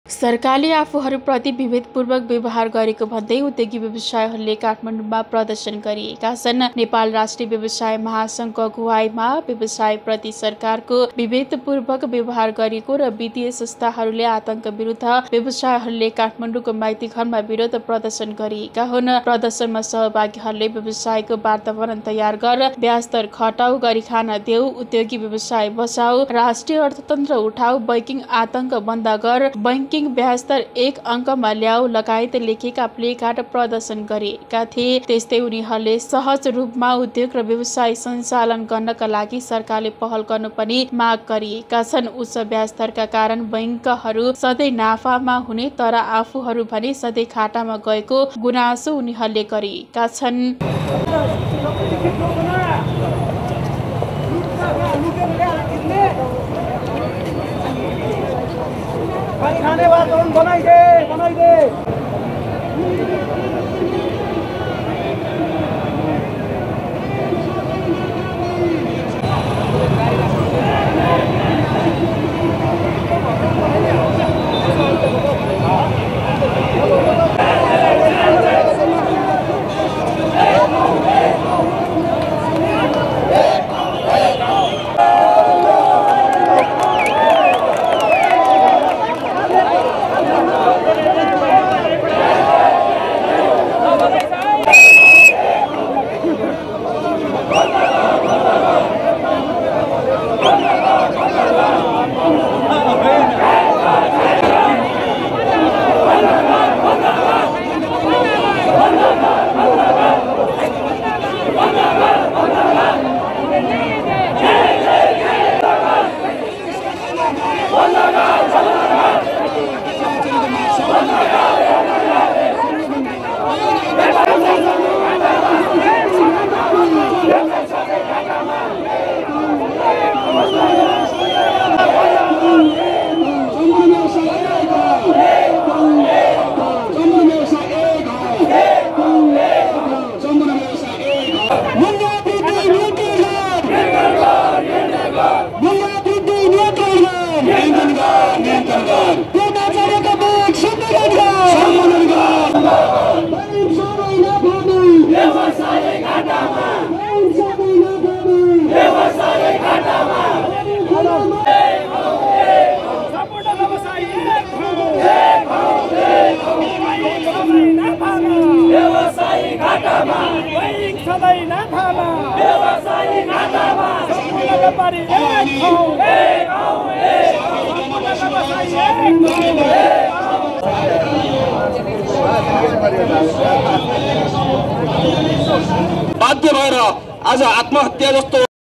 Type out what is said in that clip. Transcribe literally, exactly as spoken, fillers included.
सरकारले आफूहरूप्रति विभेदपूर्वक व्यवहार गरेको भन्दै उद्योगी व्यवसायीहरूले काठमाडौँमा प्रदर्शन गरिएका छन्। नेपाल राष्ट्रिय व्यवसाय महासङ्घको अगुवाईमा व्यवसायप्रति सरकारको विभेदपूर्वक व्यवहार गरेको र वित्तीय संस्थाहरूले आतंक विरुद्ध व्यवसायीहरूले काठमाडौँको माइतीघरमा विरोध प्रदर्शन गरिएका हुन्। प्रदर्शनमा सहभागीहरूले व्यवसायको वातावरण तयार गर, ब्याज दर घटाउ, गरी खान देऊ, उद्योगी व्यवसाय बचाऊ, राष्ट्रिय अर्थतन्त्र उठाऊ, बैंकिङ आतंक बन्द गर, बैंक ब्याज दर एक अङ्कमा ल्याऊ लगायत लेखेका प्लेकार्ड प्रदर्शन गरिएका थिए। त्यस्तै उनीहरूले सहज रूपमा उद्योग र व्यवसाय सञ्चालन गर्नका लागि सरकारले पहल गर्नु पनि माग गरिएका छन्। उच्च ब्याज दरका कारण बैंकहरू सधैँ नाफामा हुने तर आफूहरू भने सधैँ घाटामा गएको गुनासो उनीहरूले गरिएका छन्। खाने वातावरण बनाइदे बनाइदे बाध्य भएर आज आत्महत्या जस्तो